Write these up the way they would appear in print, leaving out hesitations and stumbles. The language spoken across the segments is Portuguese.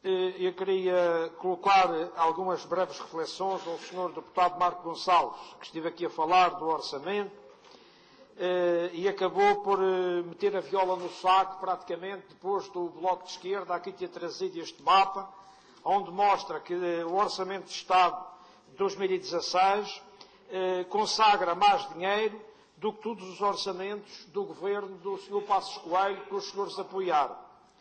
eu queria colocar algumas breves reflexões ao Sr. Deputado Marco Gonçalves, que esteve aqui a falar do orçamento e acabou por meter a viola no saco, praticamente, depois do Bloco de Esquerda aqui ter trazido este mapa, onde mostra que o Orçamento de Estado de 2016 consagra mais dinheiro do que todos os orçamentos do governo do Sr. Passos Coelho, que os senhores apoiaram.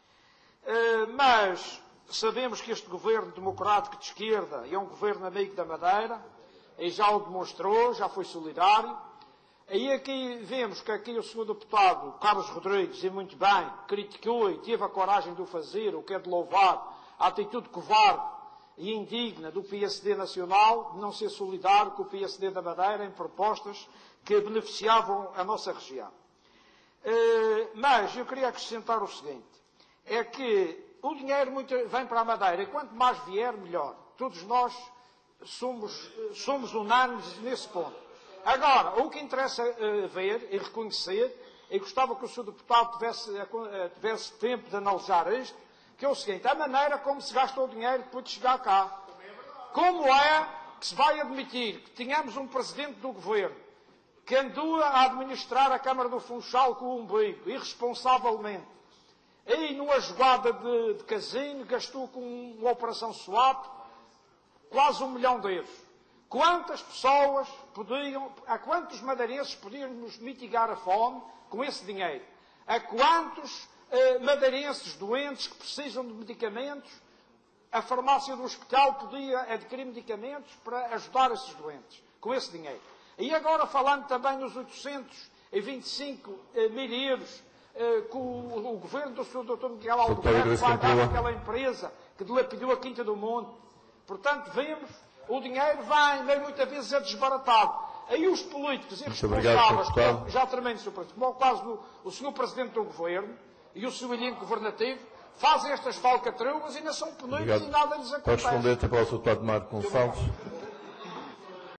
Mas sabemos que este governo democrático de esquerda é um governo amigo da Madeira, e já o demonstrou, já foi solidário. Aí aqui vemos que aqui o Sr. Deputado Carlos Rodrigues, e muito bem, criticou e teve a coragem de o fazer, o que é de louvar, a atitude covarde e indigna do PSD Nacional de não ser solidário com o PSD da Madeira em propostas que beneficiavam a nossa região. Mas eu queria acrescentar o seguinte, é que o dinheiro vem para a Madeira, e quanto mais vier, melhor. Todos nós somos unânimes nesse ponto. Agora, o que interessa ver e reconhecer, e gostava que o Sr. Deputado tivesse tempo de analisar isto, que é o seguinte, a maneira como se gasta o dinheiro depois de chegar cá. Como é que se vai admitir que tínhamos um Presidente do Governo que andou a administrar a Câmara do Funchal com o umbigo, irresponsavelmente, e numa jogada de casino gastou com uma operação swap quase 1 milhão de euros. Quantas pessoas a quantos madeirenses podíamos mitigar a fome com esse dinheiro? A quantos madeirenses doentes que precisam de medicamentos, a farmácia do hospital podia adquirir medicamentos para ajudar esses doentes, com esse dinheiro. E agora falando também nos 825 mil euros que o governo do Sr. Dr. Miguel Albuquerque vai dar àquela empresa que dilapidou a Quinta do Monte. Portanto, vemos, o dinheiro vai, mas muitas vezes é desbaratado. Aí os políticos irresponsáveis, já termino, Sr. Presidente, como é o caso do Sr. Presidente do Governo e o seu elenco governativo, fazem estas falcatruas e ainda são punidos e nada lhes acontece. Pode responder até para o Sr. Deputado Marco Gonçalves.